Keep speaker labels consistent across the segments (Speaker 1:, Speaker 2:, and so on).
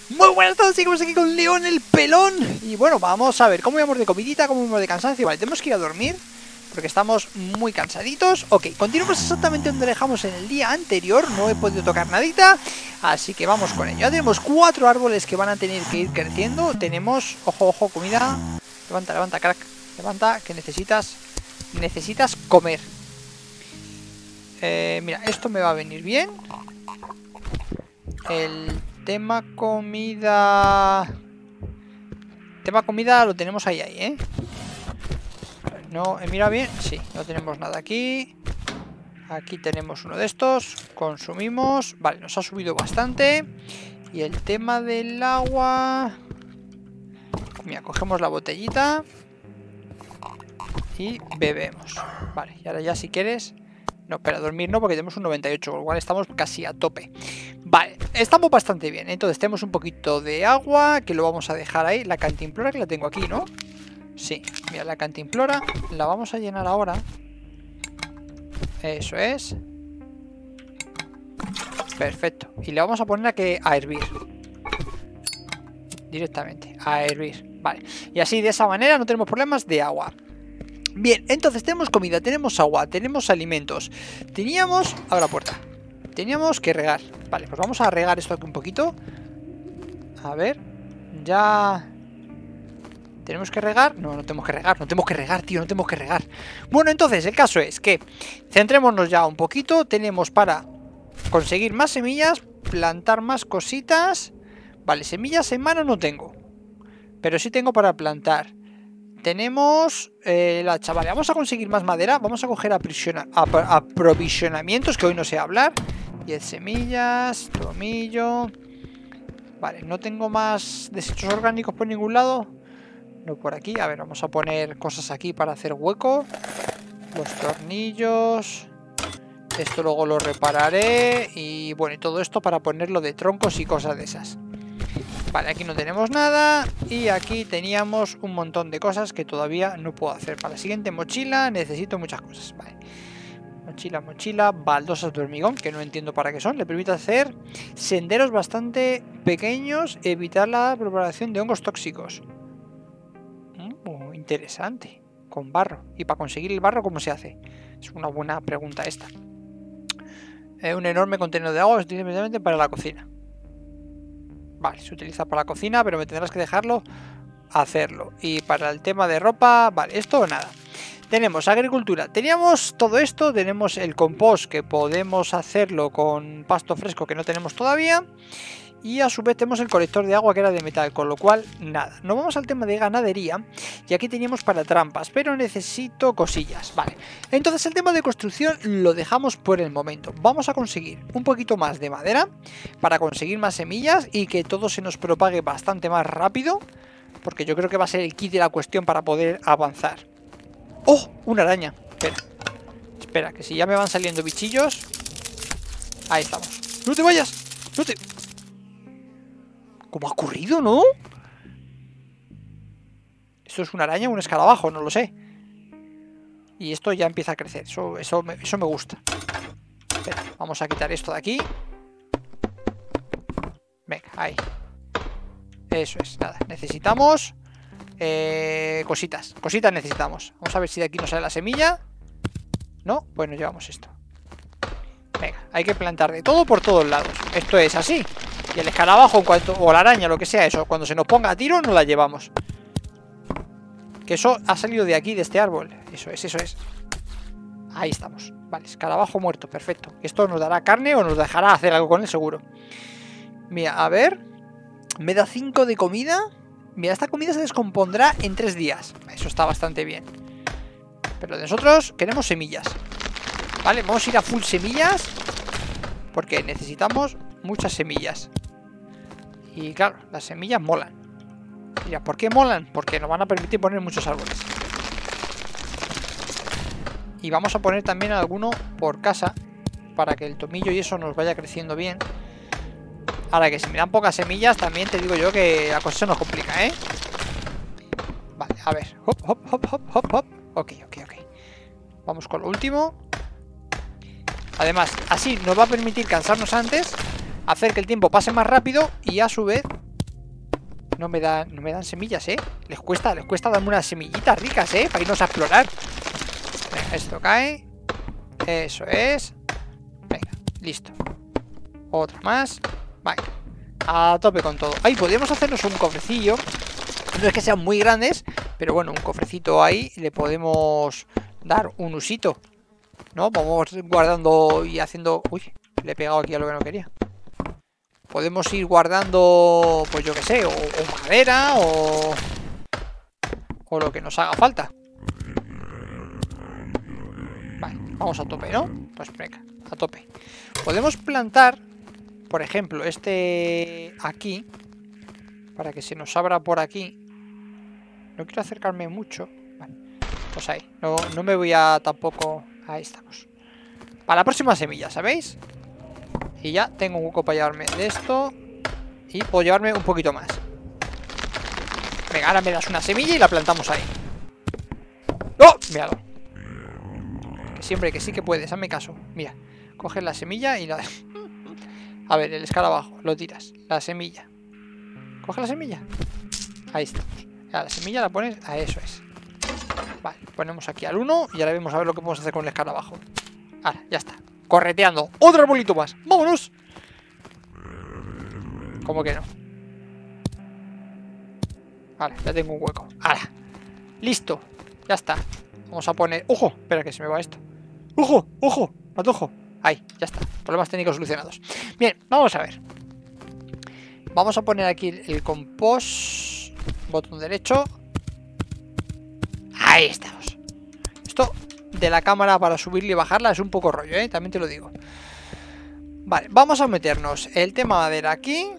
Speaker 1: Muy buenas a todos, seguimos aquí con León el Pelón. Y bueno, vamos a ver cómo íbamos de comidita, cómo íbamos de cansancio. Vale, tenemos que ir a dormir porque estamos muy cansaditos. Ok, continuamos exactamente donde dejamos en el día anterior. No he podido tocar nadita, así que vamos con ello. Ya tenemos 4 árboles que van a tener que ir creciendo. Tenemos, ojo, ojo, comida. Levanta, levanta, crack. Levanta, que necesitas comer. Mira, esto me va a venir bien. El tema comida lo tenemos ahí, ¿eh? No, mira bien, sí, no tenemos nada aquí. Aquí tenemos uno de estos. Consumimos, vale, nos ha subido bastante. Y el tema del agua, mira, cogemos la botellita y bebemos. Vale, y ahora ya si quieres. No, para dormir no, porque tenemos un 98, con lo cual estamos casi a tope. Vale, estamos bastante bien. Entonces tenemos un poquito de agua, que lo vamos a dejar ahí. La cantimplora que la tengo aquí, ¿no? Sí, mira, la cantimplora la vamos a llenar ahora. Eso es. Perfecto. Y le vamos a poner a hervir. Directamente, a hervir. Vale, y así de esa manera no tenemos problemas de agua. Bien, entonces tenemos comida, tenemos agua, tenemos alimentos. Teníamos... Abre la puerta. Teníamos que regar. Vale, pues vamos a regar esto aquí un poquito. A ver. Ya... ¿Tenemos que regar? No, no tenemos que regar. No tenemos que regar, tío, no tenemos que regar. Bueno, entonces el caso es que centrémonos ya un poquito. Tenemos para conseguir más semillas, plantar más cositas. Vale, semillas en mano no tengo, pero sí tengo para plantar. Tenemos la hacha. Vale, vamos a conseguir más madera. Vamos a coger aprovisionamientos, que hoy no sé hablar. 10 semillas, tomillo. Vale, no tengo más desechos orgánicos por ningún lado. No por aquí. A ver, vamos a poner cosas aquí para hacer hueco. Los tornillos. Esto luego lo repararé. Y bueno, y todo esto para ponerlo de troncos y cosas de esas. Vale, aquí no tenemos nada. Y aquí teníamos un montón de cosas que todavía no puedo hacer. Para la siguiente mochila necesito muchas cosas. Vale. Mochila, baldosas de hormigón, que no entiendo para qué son. Le permite hacer senderos bastante pequeños, evitar la propagación de hongos tóxicos. Interesante. Con barro. ¿Y para conseguir el barro cómo se hace? Es una buena pregunta esta. Un enorme contenedor de agua especialmente para la cocina. Vale, se utiliza para la cocina, pero me tendrás que dejarlo hacerlo. Y para el tema de ropa, vale, esto o nada. Tenemos agricultura, teníamos todo esto, tenemos el compost que podemos hacerlo con pasto fresco que no tenemos todavía. Y a su vez tenemos el colector de agua que era de metal, con lo cual nada. Nos vamos al tema de ganadería y aquí teníamos para trampas, pero necesito cosillas, vale. Entonces el tema de construcción lo dejamos por el momento. Vamos a conseguir un poquito más de madera para conseguir más semillas y que todo se nos propague bastante más rápido, porque yo creo que va a ser el kit de la cuestión para poder avanzar. ¡Oh! Una araña. Espera, que si ya me van saliendo bichillos. Ahí estamos. ¡No te vayas! ¡No te... ¿Cómo ha ocurrido, no? ¿Esto es una araña o un escarabajo? No lo sé. Y esto ya empieza a crecer. Eso me gusta. Espera, vamos a quitar esto de aquí. Venga, ahí. Eso es, nada. Necesitamos cositas. Cositas necesitamos. Vamos a ver si de aquí nos sale la semilla. No, bueno, llevamos esto. Venga, hay que plantar de todo por todos lados. Esto es así. Y el escarabajo, o la araña, lo que sea eso, cuando se nos ponga a tiro, nos la llevamos. Que eso ha salido de aquí, de este árbol. Eso es, eso es. Ahí estamos. Vale, escarabajo muerto, perfecto. Esto nos dará carne o nos dejará hacer algo con él, seguro. Mira, a ver. Me da 5 de comida. Mira, esta comida se descompondrá en 3 días. Eso está bastante bien. Pero nosotros queremos semillas. Vale, vamos a ir a full semillas, porque necesitamos muchas semillas. Y claro, las semillas molan. Mira, ¿por qué molan? Porque nos van a permitir poner muchos árboles. Y vamos a poner también alguno por casa, para que el tomillo y eso nos vaya creciendo bien. Ahora que si me dan pocas semillas, también te digo yo que la cosa se nos complica, ¿eh? Vale, a ver. Hop, hop, hop, hop, hop, hop. Ok. Vamos con lo último. Además, así nos va a permitir cansarnos antes, hacer que el tiempo pase más rápido y a su vez No me dan semillas, ¿eh? Les cuesta darme unas semillitas ricas, ¿eh? Para irnos a explorar. Venga, esto cae. Eso es. Venga, listo. Otra más. Vale. A tope con todo. Ahí podríamos hacernos un cofrecillo. No es que sean muy grandes, pero bueno, un cofrecito ahí le podemos dar un usito, ¿no? Vamos guardando y haciendo... Uy, le he pegado aquí a lo que no quería. Podemos ir guardando, pues yo que sé, o madera o lo que nos haga falta. Vale, vamos a tope, ¿no? Pues venga, a tope. Podemos plantar, por ejemplo, este aquí, para que se nos abra por aquí. No quiero acercarme mucho. Vale, pues ahí. No me voy a tampoco... Ahí estamos. Para la próxima semilla, ¿sabéis? Y ya tengo un hueco para llevarme de esto. Y puedo llevarme un poquito más. Venga, ahora me das una semilla y la plantamos ahí. ¡Oh! Míralo. Que siempre que sí que puedes, hazme caso. Mira, coges la semilla y la... A ver, el escarabajo, lo tiras. La semilla. Coge la semilla. Ahí estamos. La semilla la pones... A eso es. Vale, ponemos aquí al 1 y ahora vemos a ver lo que podemos hacer con el escarabajo. Ahora, ya está. Correteando. ¡Otro arbolito más! ¡Vámonos! ¿Cómo que no? Vale, ya tengo un hueco. ¡Hala! ¡Listo! Ya está. Vamos a poner... ¡Ojo! Espera que se me va esto. ¡Ojo! ¡Ojo! ¡Matojo! Ahí, ya está. Problemas técnicos solucionados. Bien, vamos a ver. Vamos a poner aquí el compost. Botón derecho. Ahí estamos. Esto de la cámara para subirla y bajarla es un poco rollo, ¿eh? También te lo digo. Vale, vamos a meternos el tema madera aquí.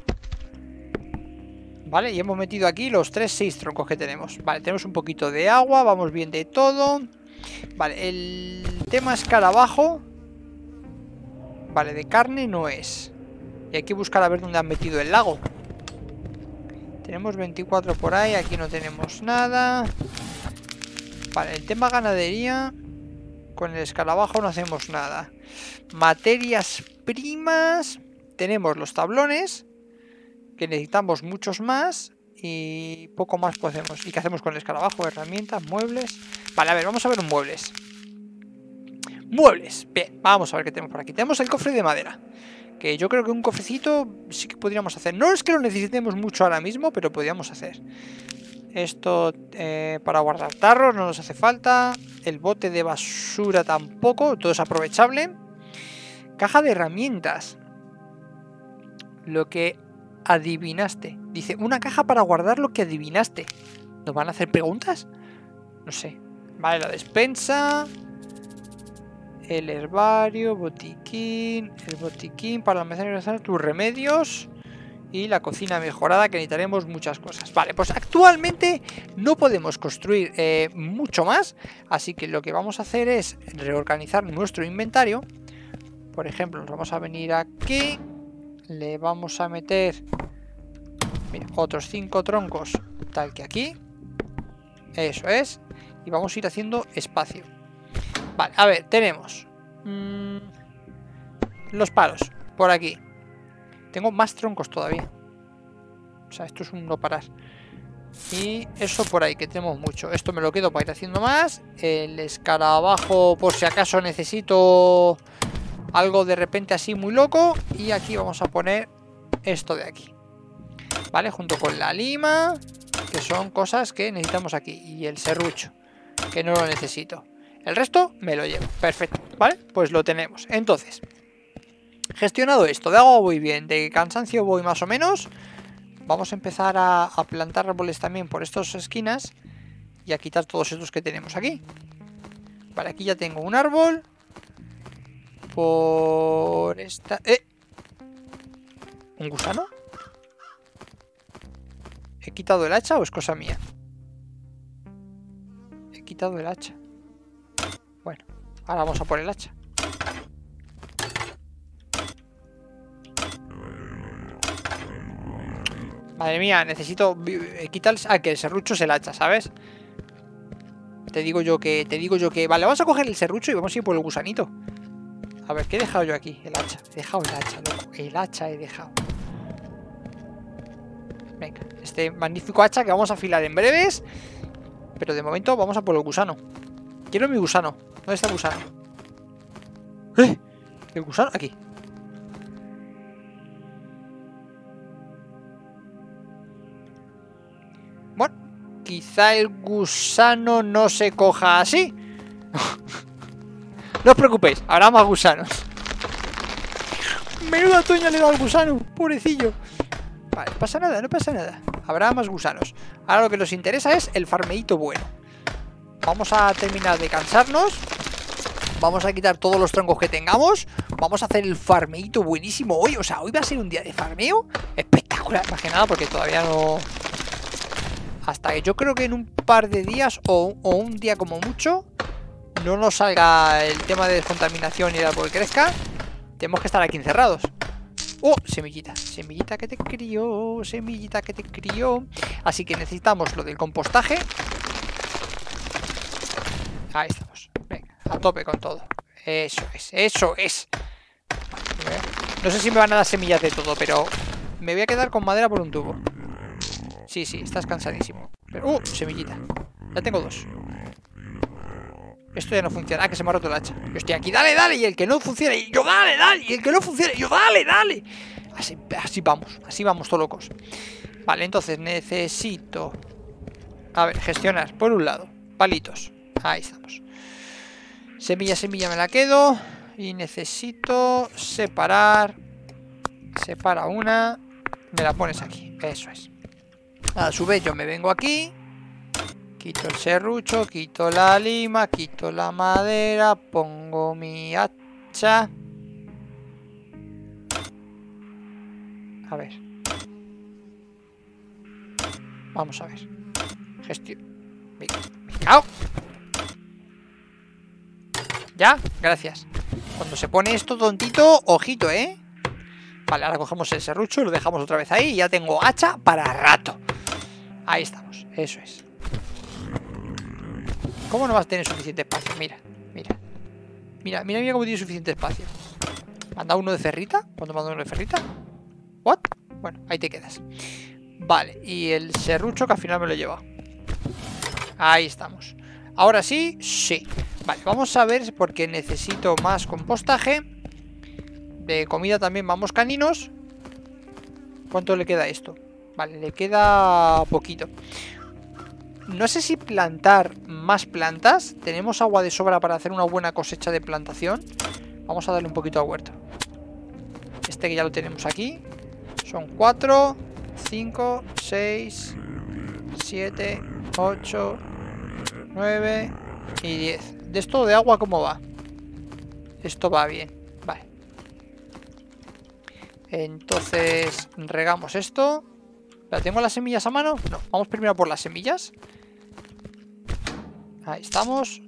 Speaker 1: Vale, y hemos metido aquí los 6 troncos que tenemos. Vale, tenemos un poquito de agua, vamos bien de todo. Vale, el tema escarabajo. Vale, de carne no es. Y hay que buscar a ver dónde han metido el lago. Tenemos 24 por ahí, aquí no tenemos nada. Vale, el tema ganadería. Con el escarabajo no hacemos nada. Materias primas. Tenemos los tablones, que necesitamos muchos más. Y poco más podemos. ¿Y qué hacemos con el escarabajo? Herramientas, muebles. Vale, a ver, vamos a ver un muebles. Muebles. Bien, vamos a ver qué tenemos por aquí. Tenemos el cofre de madera, que yo creo que un cofrecito sí que podríamos hacer. No es que lo necesitemos mucho ahora mismo, pero podríamos hacer. Esto para guardar tarros no nos hace falta. El bote de basura tampoco. Todo es aprovechable. Caja de herramientas. Lo que adivinaste. Dice, una caja para guardar lo que adivinaste. ¿Nos van a hacer preguntas? No sé. Vale, la despensa. El herbario, botiquín. El botiquín para almacenar tus remedios. Y la cocina mejorada, que necesitaremos muchas cosas. Vale, pues actualmente no podemos construir mucho más. Así que lo que vamos a hacer es reorganizar nuestro inventario. Por ejemplo, nos vamos a venir aquí. Le vamos a meter, mira, otros 5 troncos, tal que aquí. Eso es. Y vamos a ir haciendo espacio. Vale, a ver, tenemos los palos por aquí. Tengo más troncos todavía. O sea, esto es un no parar. Y eso por ahí, que tenemos mucho. Esto me lo quedo para ir haciendo más. El escarabajo, por si acaso necesito algo de repente así muy loco. Y aquí vamos a poner esto de aquí. Vale, junto con la lima, que son cosas que necesitamos aquí. Y el serrucho, que no lo necesito. El resto me lo llevo. Perfecto, ¿vale? Pues lo tenemos. Entonces, gestionado esto, de agua voy bien, de cansancio voy más o menos. Vamos a empezar a plantar árboles también por estas esquinas y a quitar todos estos que tenemos aquí. Vale, aquí ya tengo un árbol. Por esta... ¿Un gusano? ¿He quitado el hacha o es cosa mía? He quitado el hacha. Bueno, ahora vamos a por el hacha. Madre mía, necesito quitar... Ah, que el serrucho es el hacha, ¿sabes? Te digo yo que... Vale, vamos a coger el serrucho y vamos a ir por el gusanito. A ver, ¿qué he dejado yo aquí? El hacha. He dejado el hacha, loco. El hacha he dejado. Venga, este magnífico hacha que vamos a afilar en breves. Pero de momento vamos a por el gusano. Quiero mi gusano. ¿Dónde está el gusano? ¡Eh! ¿El gusano? Aquí. Bueno, quizá el gusano no se coja así. No os preocupéis, habrá más gusanos. Menuda toña le da al gusano, pobrecillo. Vale, no pasa nada, no pasa nada. Habrá más gusanos. Ahora lo que nos interesa es el farmeíto bueno. Vamos a terminar de cansarnos. Vamos a quitar todos los troncos que tengamos. Vamos a hacer el farmeíto buenísimo hoy. O sea, hoy va a ser un día de farmeo espectacular. Más que nada porque todavía no... Hasta que yo creo que en un par de días o un día como mucho no nos salga el tema de descontaminación y el árbol crezca, tenemos que estar aquí encerrados. ¡Oh! Semillita, semillita que te crió, semillita que te crió. Así que necesitamos lo del compostaje. Ahí estamos. Venga, a tope con todo. Eso es, eso es. Vale, no sé si me van a dar semillas de todo, pero me voy a quedar con madera por un tubo. Sí, sí, estás cansadísimo. Pero, semillita. Ya tengo 2. Esto ya no funciona. Ah, que se me ha roto el hacha. Yo estoy aquí, dale, dale. Y el que no funcione, y yo dale, dale. Y el que no funcione, yo dale, dale. Así vamos, todos locos. Vale, entonces necesito... A ver, gestionar. Por un lado, palitos. Ahí estamos. Semilla, semilla me la quedo. Y necesito separar. Separa una. Me la pones aquí. Eso es. A su vez yo me vengo aquí. Quito el serrucho, quito la lima, quito la madera, pongo mi hacha. A ver. Vamos a ver. Gestión. Me cago. ¿Ya? Gracias. Cuando se pone esto tontito, ojito, ¿eh? Vale, ahora cogemos el serrucho y lo dejamos otra vez ahí. Y ya tengo hacha para rato. Ahí estamos, eso es. ¿Cómo no vas a tener suficiente espacio? Mira, mira. Mira, mira, mira cómo tiene suficiente espacio. ¿Manda uno de ferrita? ¿Cuándo manda uno de ferrita? ¿What? Bueno, ahí te quedas. Vale, y el serrucho que al final me lo he llevado. Ahí estamos. Ahora sí, sí. Vale, vamos a ver porque necesito más compostaje. De comida también vamos caninos. ¿Cuánto le queda a esto? Vale, le queda poquito. No sé si plantar más plantas. Tenemos agua de sobra para hacer una buena cosecha de plantación. Vamos a darle un poquito al huerto. Este que ya lo tenemos aquí. Son 4, 5, 6, 7, 8, 9 y 10. ¿De esto de agua cómo va? Esto va bien. Vale. Entonces regamos esto. ¿La tengo las semillas a mano? No, vamos primero por las semillas. Ahí estamos.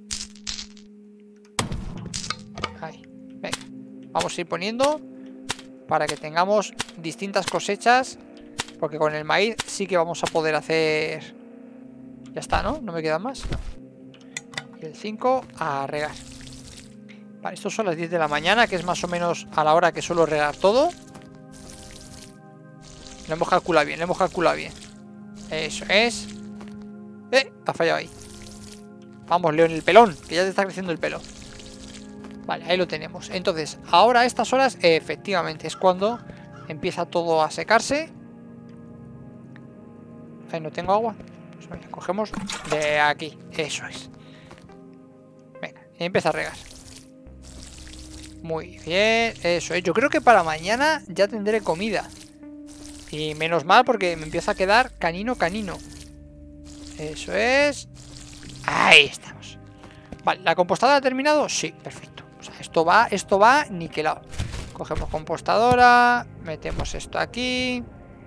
Speaker 1: Ahí, venga. Vamos a ir poniendo para que tengamos distintas cosechas. Porque con el maíz sí que vamos a poder hacer... Ya está, ¿no? ¿No me quedan más? No. Y el 5 a regar. Vale, estos son las 10 de la mañana, que es más o menos a la hora que suelo regar todo. Lo hemos calculado bien, lo hemos calculado bien. Eso es. Ha fallado ahí. Vamos, León, el pelón, que ya te está creciendo el pelo. Vale, ahí lo tenemos. Entonces, ahora a estas horas, efectivamente, es cuando empieza todo a secarse. Ahí no tengo agua. Pues venga, cogemos de aquí. Eso es. Venga, y empieza a regar. Muy bien, eso es. Yo creo que para mañana ya tendré comida. Y menos mal porque me empieza a quedar canino. Eso es. Ahí estamos. Vale, ¿la compostadora ha terminado? Sí, perfecto. O sea, esto va niquelado. Cogemos compostadora. Metemos esto aquí.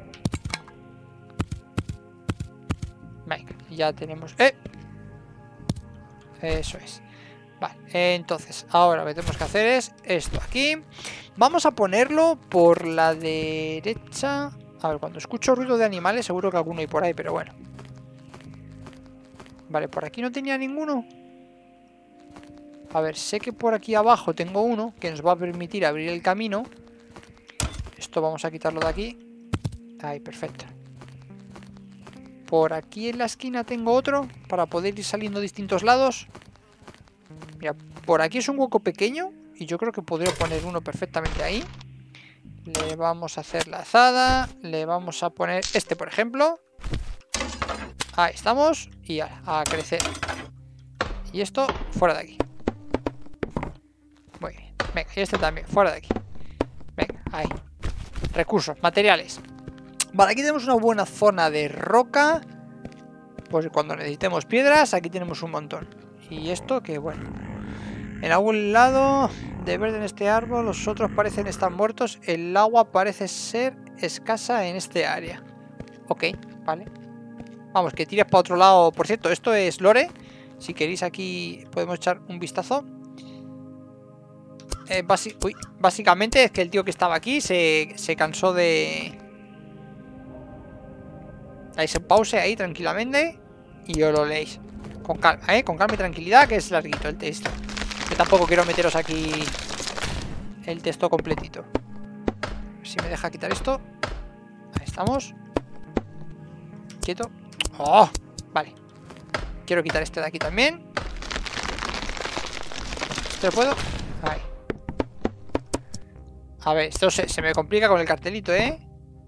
Speaker 1: Venga, ya tenemos... Eso es. Vale, entonces, ahora lo que tenemos que hacer es esto aquí. Vamos a ponerlo por la derecha. A ver, cuando escucho ruido de animales, seguro que alguno hay por ahí, pero bueno. Vale, por aquí no tenía ninguno. A ver, sé que por aquí abajo tengo uno que nos va a permitir abrir el camino. Esto vamos a quitarlo de aquí. Ahí, perfecto. Por aquí en la esquina tengo otro para poder ir saliendo a distintos lados. Mira, por aquí es un hueco pequeño y yo creo que podría poner uno perfectamente ahí. Le vamos a hacer la azada. Le vamos a poner este, por ejemplo. Ahí estamos. Y a crecer. Y esto fuera de aquí. Muy bien. Venga, y este también, fuera de aquí. Venga, ahí. Recursos, materiales. Vale, aquí tenemos una buena zona de roca. Pues cuando necesitemos piedras, aquí tenemos un montón. Y esto que bueno. En algún lado de verde en este árbol, los otros parecen estar muertos. El agua parece ser escasa en este área. Ok, vale. Vamos, que tires para otro lado. Por cierto, esto es lore. Si queréis aquí podemos echar un vistazo. Básicamente es que el tío que estaba aquí se cansó de... Dais en pause ahí tranquilamente y os lo leéis. Con calma, con calma y tranquilidad, que es larguito el texto. Yo tampoco quiero meteros aquí el texto completito. A ver si me deja quitar esto. Ahí estamos. Quieto. ¡Oh! Vale. Quiero quitar este de aquí también. ¿Esto lo puedo? Ahí. A ver, esto se me complica con el cartelito, ¿eh?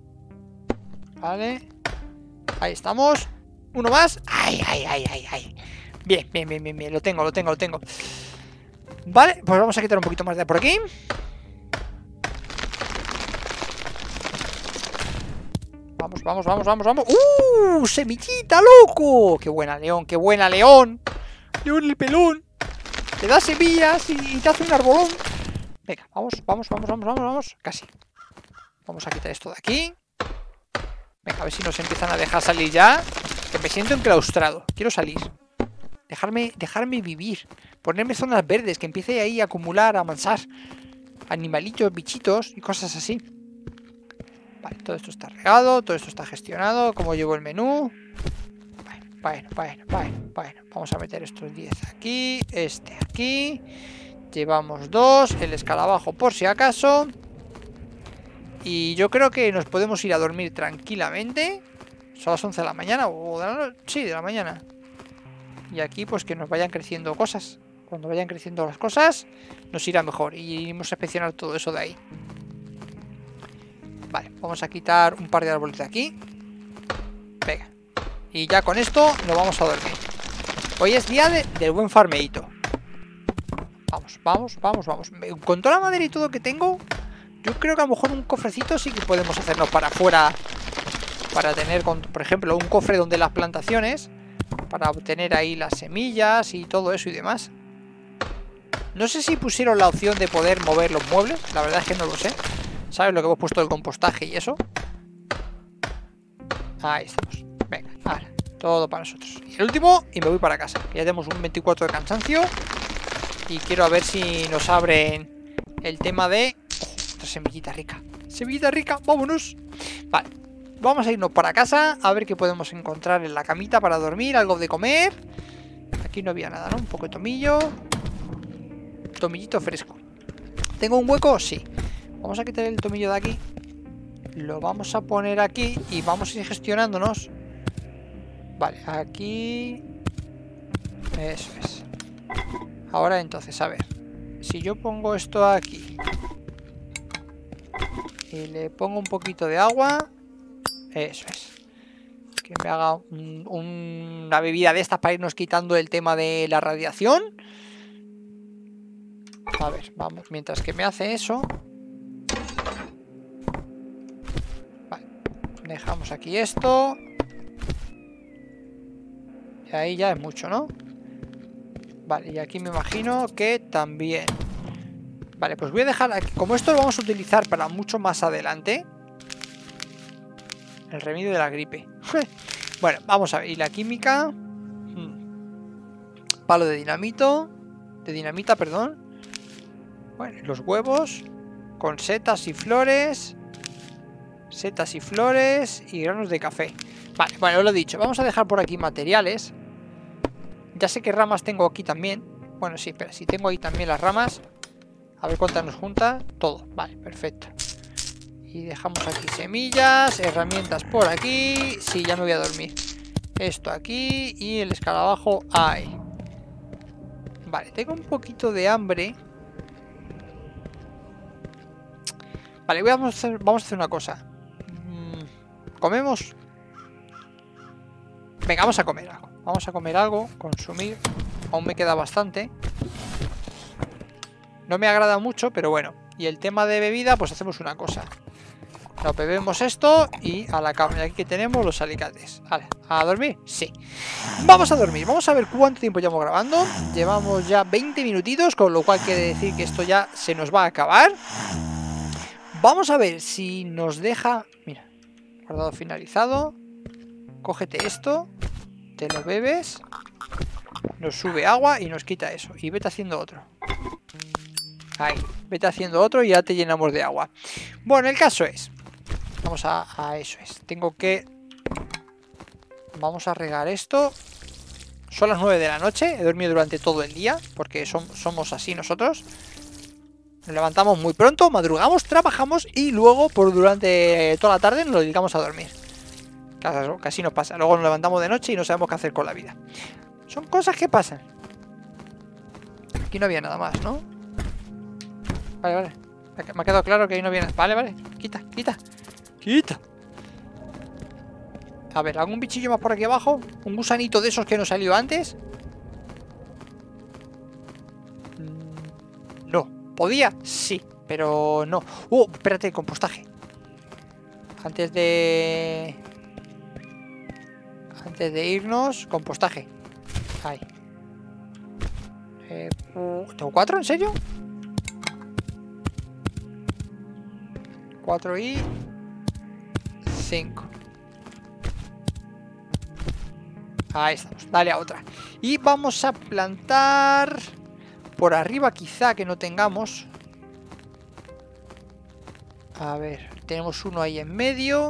Speaker 1: Vale. Ahí estamos. Uno más. ¡Ay, ay, ay, ay, ay! Bien, bien, bien, bien, bien. Lo tengo. Vale, pues vamos a quitar un poquito más de por aquí. Vamos. ¡Semillita, loco! ¡Qué buena, León! ¡Qué buena, León! ¡León el pelón! Te da semillas y te hace un arbolón. Venga, vamos. Casi. Vamos a quitar esto de aquí. Venga, a ver si nos empiezan a dejar salir ya. Que me siento enclaustrado. Quiero salir. Dejarme vivir. Ponerme zonas verdes. Que empiece ahí a acumular, a amansar animalitos, bichitos y cosas así. Vale, todo esto está regado. Todo esto está gestionado. ¿Cómo llevo el menú? Bueno. Vamos a meter estos 10 aquí. Este aquí. Llevamos 2. El escarabajo por si acaso. Y yo creo que nos podemos ir a dormir tranquilamente. Son las 11 de la mañana o de la noche. Sí, de la mañana. Y aquí pues que nos vayan creciendo cosas. Cuando vayan creciendo las cosas nos irá mejor. Y iremos a inspeccionar todo eso de ahí. Vale, vamos a quitar un par de árboles de aquí. Venga. Y ya con esto nos vamos a dormir. Hoy es día del buen farmeito. Vamos. Con toda la madera y todo que tengo, yo creo que a lo mejor un cofrecito sí que podemos hacernos para afuera. Para tener, por ejemplo, un cofre donde las plantaciones. Para obtener ahí las semillas y todo eso y demás. No sé si pusieron la opción de poder mover los muebles. La verdad es que no lo sé. ¿Sabes lo que hemos puesto del compostaje y eso? Ahí estamos. Venga, ahora, todo para nosotros. Y el último, y me voy para casa. Que ya tenemos un 24 de cansancio. Y quiero a ver si nos abren el tema de... otra semillita rica. Semillita rica, vámonos. Vale, vamos a irnos para casa. A ver qué podemos encontrar en la camita para dormir. Algo de comer. Aquí no había nada, ¿no? Un poco de tomillo. Tomillito fresco. ¿Tengo un hueco? Sí. Vamos a quitar el tomillo de aquí. Lo vamos a poner aquí. Y vamos a ir gestionándonos. Vale, aquí. Eso es. Ahora entonces, a ver. Si yo pongo esto aquí y le pongo un poquito de agua. Eso es. Que me haga una bebida de estas para irnos quitando el tema de la radiación. A ver, vamos. Mientras que me hace eso. Vale. Dejamos aquí esto. Y ahí ya es mucho, ¿no? Vale, y aquí me imagino que también. Vale, pues voy a dejar aquí. Como esto lo vamos a utilizar para mucho más adelante. El remedio de la gripe. Bueno, vamos a ver. Y la química. Palo de dinamito. De dinamita, perdón. Bueno, los huevos. Con setas y flores. Setas y flores. Y granos de café. Vale, bueno, os lo he dicho. Vamos a dejar por aquí materiales. Ya sé que ramas tengo aquí también. Bueno, sí, pero si tengo ahí también las ramas. A ver cuántas nos junta. Todo, vale, perfecto. Y dejamos aquí semillas. Herramientas por aquí. Sí, ya me voy a dormir. Esto aquí y el escarabajo ahí. Vale, tengo un poquito de hambre. Vale, vamos a hacer una cosa. ¿Comemos? Venga, vamos a comer algo. Vamos a comer algo, consumir. Aún me queda bastante. No me agrada mucho, pero bueno. Y el tema de bebida, pues hacemos una cosa. Nos bebemos esto y a la cama. Y aquí que tenemos los alicates. Vale, ¿a dormir? Sí. Vamos a dormir. Vamos a ver cuánto tiempo llevamos grabando. Llevamos ya 20 minutitos, con lo cual quiere decir que esto ya se nos va a acabar. Vamos a ver si nos deja... Mira, guardado finalizado. Cógete esto. Te lo bebes. Nos sube agua y nos quita eso. Y vete haciendo otro. Ahí, vete haciendo otro y ya te llenamos de agua. Bueno, el caso es... Vamos a eso es. Tengo que... Vamos a regar esto. Son las 9 de la noche. He dormido durante todo el día. Porque somos así nosotros. Nos levantamos muy pronto, madrugamos, trabajamos y luego por durante toda la tarde nos dedicamos a dormir. Casi nos pasa. Luego nos levantamos de noche y no sabemos qué hacer con la vida. Son cosas que pasan. Aquí no había nada más, ¿no? Vale, vale. Me ha quedado claro que ahí no había nada. Vale, vale. Quita, quita. Quita. A ver, ¿algún bichillo más por aquí abajo? ¿Un gusanito de esos que nos salió antes? No. ¿Podía? Sí, pero no. Espérate, compostaje. Antes de irnos, compostaje. Ahí. ¿Tengo 4? ¿En serio? 4 y 5. Ahí estamos. Dale a otra. Y vamos a plantar... Por arriba quizá que no tengamos. A ver, tenemos uno ahí en medio.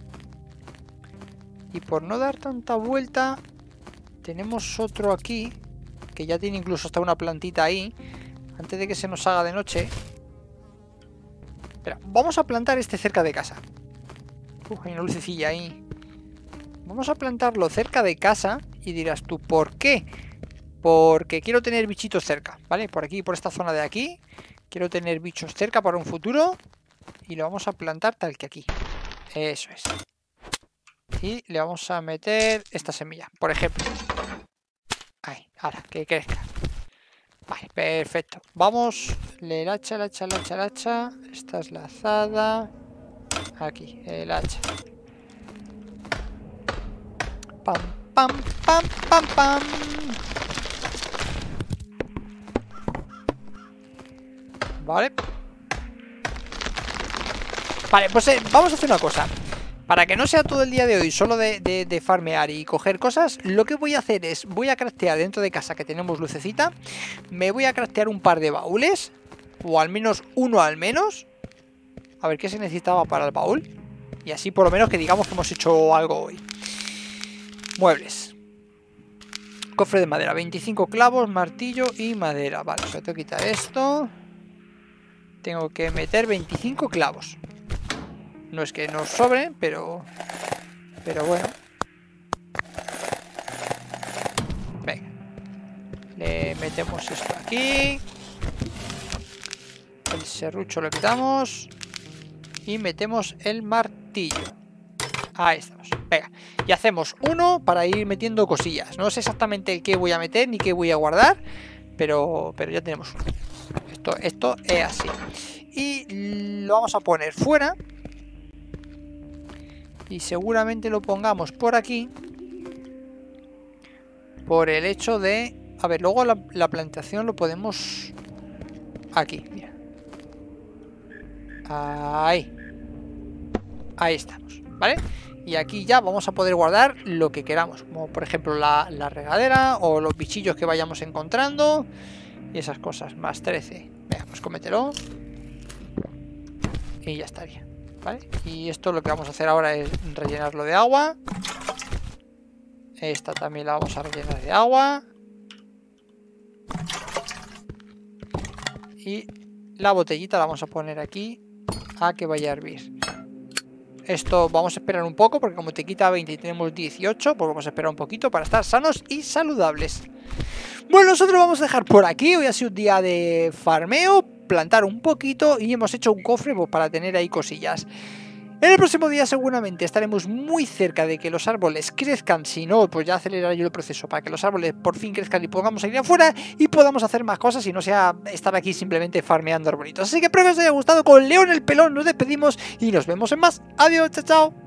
Speaker 1: Y por no dar tanta vuelta, tenemos otro aquí, que ya tiene incluso hasta una plantita ahí. Antes de que se nos haga de noche. Espera, vamos a plantar este cerca de casa. Hay una lucecilla ahí. Vamos a plantarlo cerca de casa. Y dirás tú, ¿por qué? Porque quiero tener bichitos cerca, ¿vale? Por aquí, por esta zona de aquí. Quiero tener bichos cerca para un futuro. Y lo vamos a plantar tal que aquí. Eso es. Y le vamos a meter esta semilla, por ejemplo. Ahí, ahora, que crezca. Vale, perfecto. Vamos, el hacha. Esta es la azada. Aquí, el hacha. Pam, pam, pam, pam, pam. Vale. Vale, pues vamos a hacer una cosa. Para que no sea todo el día de hoy solo de farmear y coger cosas, lo que voy a hacer es, voy a craftear dentro de casa que tenemos lucecita. Me voy a craftear un par de baúles. O al menos uno al menos. A ver qué se necesitaba para el baúl. Y así por lo menos que digamos que hemos hecho algo hoy. Muebles. Cofre de madera, 25 clavos, martillo y madera. Vale, solo tengo que quitar esto. Tengo que meter 25 clavos. No es que nos sobren, pero bueno. Venga. Le metemos esto aquí. El serrucho lo quitamos. Y metemos el martillo. Ahí estamos. Venga. Y hacemos uno para ir metiendo cosillas. No sé exactamente el que voy a meter ni qué voy a guardar. Pero ya tenemos uno. Esto es así. Y lo vamos a poner fuera. Y seguramente lo pongamos por aquí. Por el hecho de... A ver, luego la plantación lo podemos... Aquí, mira. Ahí. Ahí estamos, ¿vale? Y aquí ya vamos a poder guardar lo que queramos. Como por ejemplo la regadera o los bichillos que vayamos encontrando. Y esas cosas. Más 13. Venga, pues cómetelo. Y ya estaría. ¿Vale? Y esto lo que vamos a hacer ahora es rellenarlo de agua. Esta también la vamos a rellenar de agua. Y la botellita la vamos a poner aquí a que vaya a hervir. Esto vamos a esperar un poco, porque como te quita 20 y tenemos 18, pues vamos a esperar un poquito para estar sanos y saludables. Bueno, nosotros vamos a dejar por aquí. Hoy ha sido un día de farmeo, plantar un poquito y hemos hecho un cofre pues, para tener ahí cosillas. En el próximo día seguramente estaremos muy cerca de que los árboles crezcan, si no, pues ya aceleraré yo el proceso para que los árboles por fin crezcan y podamos salir afuera y podamos hacer más cosas y no sea estar aquí simplemente farmeando arbolitos. Así que espero que os haya gustado. Con León el Pelón nos despedimos y nos vemos en más. Adiós, chao, chao.